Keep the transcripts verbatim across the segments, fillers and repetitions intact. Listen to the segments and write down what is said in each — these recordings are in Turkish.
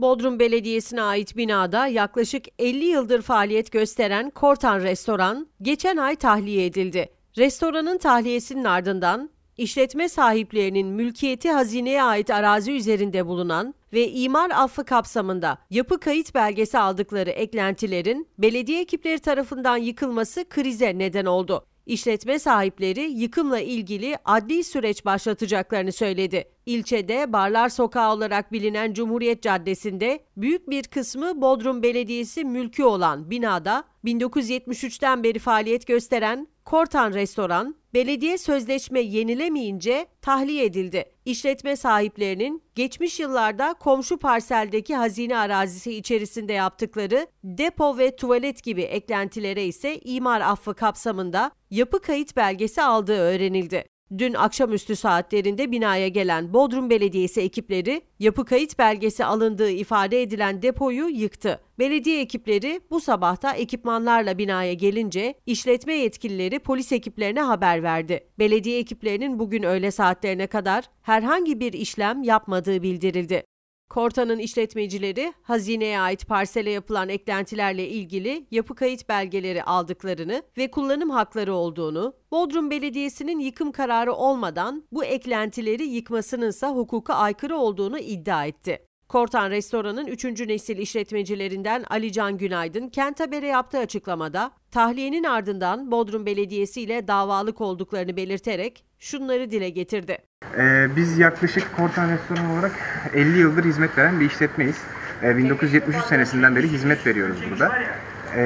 Bodrum Belediyesi'ne ait binada yaklaşık elli yıldır faaliyet gösteren Kortan Restoran geçen ay tahliye edildi. Restoranın tahliyesinin ardından işletme sahiplerinin mülkiyeti hazineye ait arazi üzerinde bulunan ve imar affı kapsamında yapı kayıt belgesi aldıkları eklentilerin belediye ekipleri tarafından yıkılması krize neden oldu. İşletme sahipleri yıkımla ilgili adli süreç başlatacaklarını söyledi. İlçede Barlar Sokağı olarak bilinen Cumhuriyet Caddesi'nde büyük bir kısmı Bodrum Belediyesi mülkü olan binada bin dokuz yüz yetmiş üçten beri faaliyet gösteren Kortan Restoran, belediye sözleşme yenilemeyince tahliye edildi. İşletme sahiplerinin geçmiş yıllarda komşu parseldeki hazine arazisi içerisinde yaptıkları depo ve tuvalet gibi eklentilere ise imar affı kapsamında yapı kayıt belgesi aldığı öğrenildi. Dün akşamüstü saatlerinde binaya gelen Bodrum Belediyesi ekipleri yapı kayıt belgesi alındığı ifade edilen depoyu yıktı. Belediye ekipleri bu sabah da ekipmanlarla binaya gelince işletme yetkilileri polis ekiplerine haber verdi. Belediye ekiplerinin bugün öğle saatlerine kadar herhangi bir işlem yapmadığı bildirildi. Kortan'ın işletmecileri hazineye ait parsele yapılan eklentilerle ilgili yapı kayıt belgeleri aldıklarını ve kullanım hakları olduğunu, Bodrum Belediyesi'nin yıkım kararı olmadan bu eklentileri yıkmasınınsa hukuka aykırı olduğunu iddia etti. Kortan Restoran'ın üçüncü nesil işletmecilerinden Alican Günaydın Kent Haber'e yaptığı açıklamada tahliyenin ardından Bodrum Belediyesi ile davalık olduklarını belirterek şunları dile getirdi. Ee, biz yaklaşık Kortan Restoran olarak elli yıldır hizmet veren bir işletmeyiz. Ee, bin dokuz yüz yetmiş üç senesinden beri hizmet veriyoruz burada. Ee,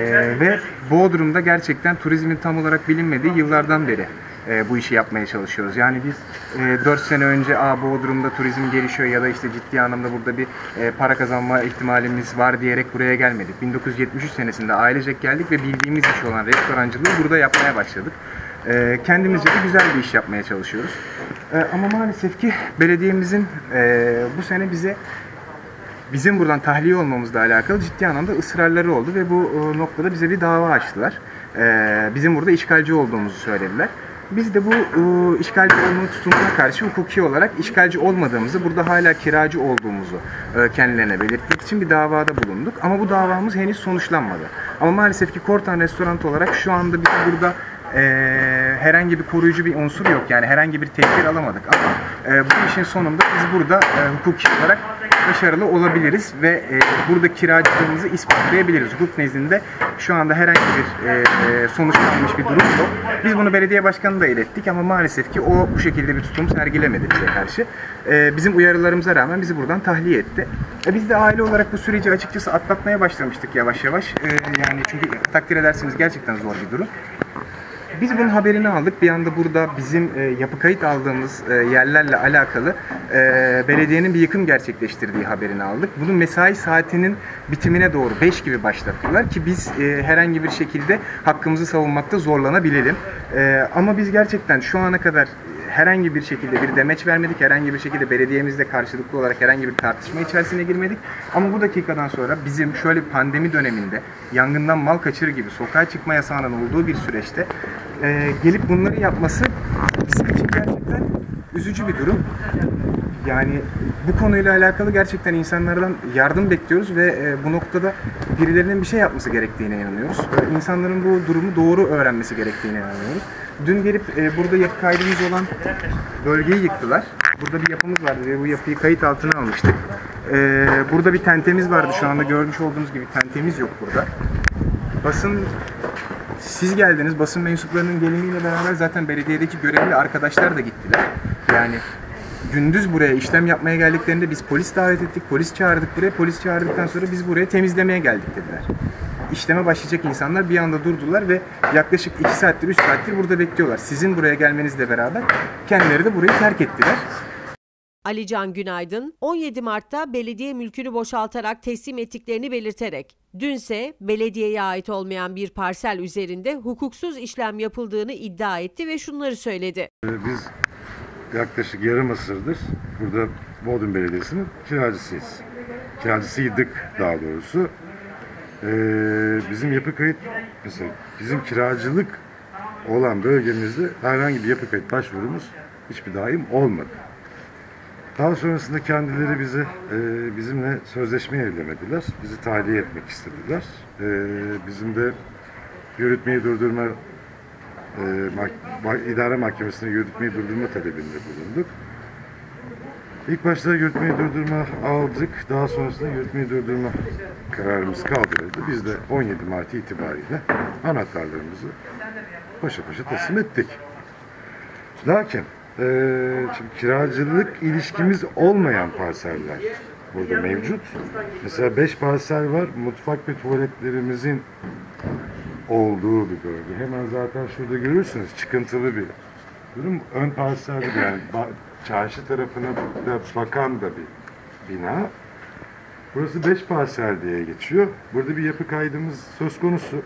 ve Bodrum'da gerçekten turizmin tam olarak bilinmediği yıllardan beri e, bu işi yapmaya çalışıyoruz. Yani biz e, dört sene önce Aa, Bodrum'da turizm gelişiyor ya da işte ciddi anlamda burada bir e, para kazanma ihtimalimiz var diyerek buraya gelmedik. bin dokuz yüz yetmiş üç senesinde ailecek geldik ve bildiğimiz iş olan restorancılığı burada yapmaya başladık. E, kendimizce de güzel bir iş yapmaya çalışıyoruz. E, ama maalesef ki belediyemizin e, bu sene bize bizim buradan tahliye olmamızla alakalı ciddi anlamda ısrarları oldu ve bu e, noktada bize bir dava açtılar. E, bizim burada işgalci olduğumuzu söylediler. Biz de bu e, işgalci olma tutumuna karşı hukuki olarak işgalci olmadığımızı, burada hala kiracı olduğumuzu e, kendilerine belirtmek için bir davada bulunduk. Ama bu davamız henüz sonuçlanmadı. Ama maalesef ki Kortan Restoran olarak şu anda biz burada e, herhangi bir koruyucu bir unsur yok. Yani herhangi bir tedbir alamadık. Ama e, bu işin sonunda biz burada e, hukuki olarak başarılı olabiliriz ve e, burada kiracılığımızı ispatlayabiliriz. Hukuk nezdinde şu anda herhangi bir e, sonuçlanmış bir durum yok. Biz bunu belediye başkanına da ilettik ama maalesef ki o bu şekilde bir tutum sergilemedi bize karşı. E, bizim uyarılarımıza rağmen bizi buradan tahliye etti. E, biz de aile olarak bu süreci açıkçası atlatmaya başlamıştık yavaş yavaş. E, yani çünkü takdir edersiniz gerçekten zor bir durum. Biz bunun haberini aldık. Bir anda burada bizim e, yapı kayıt aldığımız e, yerlerle alakalı e, belediyenin bir yıkım gerçekleştirdiği haberini aldık. Bunun mesai saatinin bitimine doğru beş gibi başlattılar ki biz e, herhangi bir şekilde hakkımızı savunmakta zorlanabilelim. E, ama biz gerçekten şu ana kadar herhangi bir şekilde bir demeç vermedik. Herhangi bir şekilde belediyemizle karşılıklı olarak herhangi bir tartışma içerisine girmedik. Ama bu dakikadan sonra bizim şöyle bir pandemi döneminde yangından mal kaçırır gibi sokağa çıkma yasağının olduğu bir süreçte e, gelip bunları yapması bizim için gerçekten üzücü bir durum. Yani bu konuyla alakalı gerçekten insanlardan yardım bekliyoruz ve e, bu noktada birilerinin bir şey yapması gerektiğine inanıyoruz. E, insanların bu durumu doğru öğrenmesi gerektiğine inanıyoruz. Dün gelip e, burada yapı kaydımız olan bölgeyi yıktılar. Burada bir yapımız vardı ve bu yapıyı kayıt altına almıştık. E, burada bir tentemiz vardı. Şu anda görmüş olduğunuz gibi tentemiz yok burada. Basın, siz geldiniz. Basın mensuplarının gelimiyle beraber zaten belediyedeki görevli arkadaşlar da gittiler. Yani gündüz buraya işlem yapmaya geldiklerinde biz polis davet ettik, polis çağırdık buraya. Polis çağırdıktan sonra biz buraya temizlemeye geldik dediler. İşleme başlayacak insanlar bir anda durdular ve yaklaşık iki saattir, üç saattir burada bekliyorlar. Sizin buraya gelmenizle beraber kendileri de burayı terk ettiler. Alican Günaydın, on yedi Mart'ta belediye mülkünü boşaltarak teslim ettiklerini belirterek, dünse belediyeye ait olmayan bir parsel üzerinde hukuksuz işlem yapıldığını iddia etti ve şunları söyledi. Biz yaklaşık yarım asırdır burada Bodrum Belediyesi'nin kiracısıyız. Kiracısıydık daha doğrusu. Ee, bizim yapı kayıt, mesela bizim kiracılık olan bölgemizde herhangi bir yapı kayıt başvurumuz hiçbir daim olmadı. Daha sonrasında kendileri bizi e, bizimle sözleşme evlemediler. Bizi tahliye etmek istediler. E, bizim de yürütmeyi durdurma e, mah- idare mahkemesine yürütmeyi durdurma talebinde bulunduk. İlk başta yürütmeyi durdurma aldık. Daha sonrasında yürütmeyi durdurma kararımız kaldırıldı. Biz de on yedi Mart itibariyle anahtarlarımızı paşa paşa teslim ettik. Lakin e, şimdi kiracılık ilişkimiz olmayan parseller burada mevcut. Mesela beş parsel var. Mutfak ve tuvaletlerimizin olduğu bir bölge. Hemen zaten şurada görürsünüz çıkıntılı bir durum. Ön parsel yani çarşı tarafına da bakan da bir bina. Burası beş parsel diye geçiyor. Burada bir yapı kaydımız söz konusu.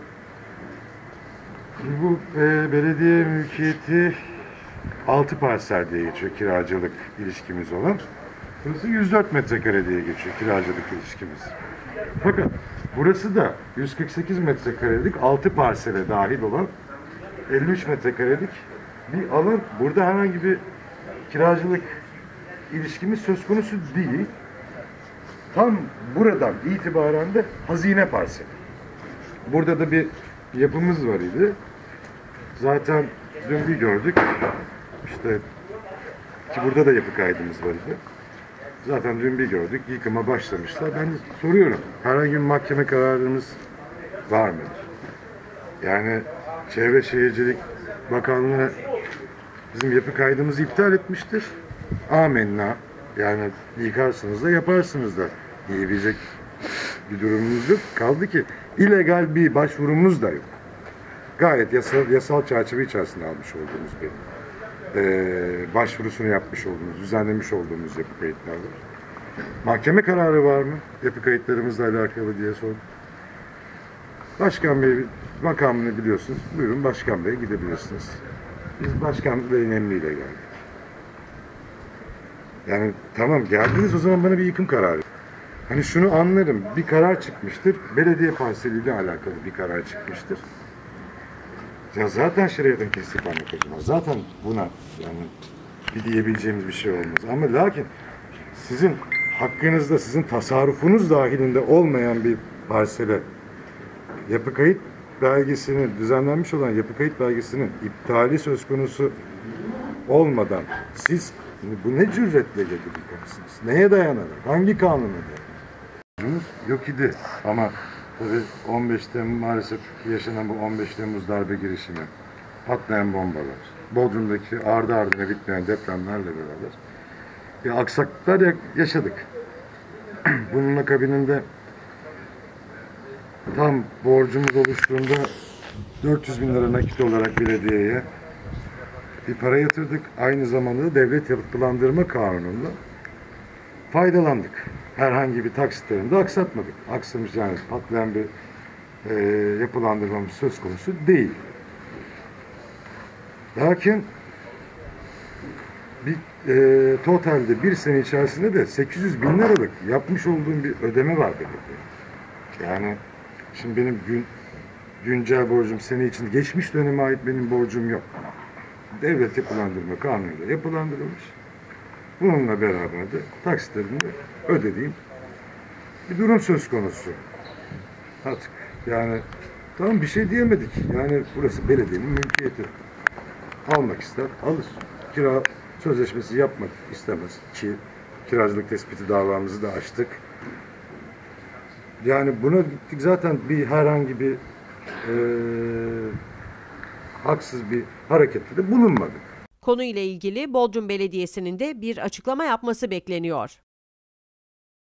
Şimdi bu e, belediye mülkiyeti altı parsel diye geçiyor kiracılık ilişkimiz olan. Burası yüz dört metrekare diye geçiyor kiracılık ilişkimiz. Fakat burası da yüz kırk sekiz metrekarelik altı parsele dahil olan elli üç metrekarelik bir alan. Burada herhangi bir kiracılık ilişkimiz söz konusu değil. Tam buradan itibaren de hazine parseli. Burada da bir yapımız var idi. Zaten dün bir gördük. İşte ki burada da yapı kaydımız var idi. Zaten dün bir gördük. Yıkıma başlamışlar. Ben de soruyorum. Herhangi bir mahkeme kararımız var mıdır? Yani Çevre Şehircilik Bakanlığı bizim yapı kaydımızı iptal etmiştir. Amenna. Yani yıkarsınız da yaparsınız da diyebilecek bir durumumuz yok. Kaldı ki illegal bir başvurumuz da yok. Gayet yasal, yasal çerçeve içerisinde almış olduğumuz bir e, başvurusunu yapmış olduğumuz, düzenlemiş olduğumuz yapı kayıtlar var. Mahkeme kararı var mı? Yapı kayıtlarımızla alakalı diye sordum. Başkan Bey makamını biliyorsunuz. Buyurun Başkan Bey gidebilirsiniz. Biz Başkan Bey'in emriyle geldik. Yani tamam geldiniz o zaman bana bir yıkım kararı. Hani şunu anlarım. Bir karar çıkmıştır. Belediye parseliyle alakalı bir karar çıkmıştır. Ya zaten şeriatın kesip anlatacağım. Zaten buna yani bir diyebileceğimiz bir şey olmaz. Ama lakin sizin hakkınızda, sizin tasarrufunuz dahilinde olmayan bir parsele yapı kayıt belgesinin, düzenlenmiş olan yapı kayıt belgesinin iptali söz konusu olmadan siz bu ne cüretle gelebilirsiniz? Neye dayanarak? Hangi kanuna dayanarak? Yok idi ama tabii on beş Temmuz maalesef yaşanan bu on beş Temmuz darbe girişimi, patlayan bombalar, Bodrum'daki ardı ardına bitmeyen depremlerle beraber ya aksaklıklar yaşadık. Bunun akabininde tam borcumuz oluştuğunda dört yüz bin lira nakit olarak belediyeye bir para yatırdık. Aynı zamanda da devlet yapılandırma kanununda faydalandık. Herhangi bir taksitlerinde aksatmadık. Aksamış yani patlayan bir e, yapılandırmamız söz konusu değil. Lakin bir e, totalde bir sene içerisinde de sekiz yüz bin liralık yapmış olduğum bir ödeme var belediye. Yani şimdi benim gün, güncel borcum sene için geçmiş döneme ait benim borcum yok. Devlet yapılandırma kanunuyla yapılandırılmış. Bununla beraber de taksitlerini ödediğim bir durum söz konusu. Artık yani tamam bir şey diyemedik. Yani burası belediyenin mülkiyeti. Almak ister, alır. Kira sözleşmesi yapmak istemez ki kiracılık tespiti davamızı da açtık. Yani buna gittik zaten bir herhangi bir e, haksız bir harekette de bulunmadık. Konuyla ilgili Bodrum Belediyesi'nin de bir açıklama yapması bekleniyor.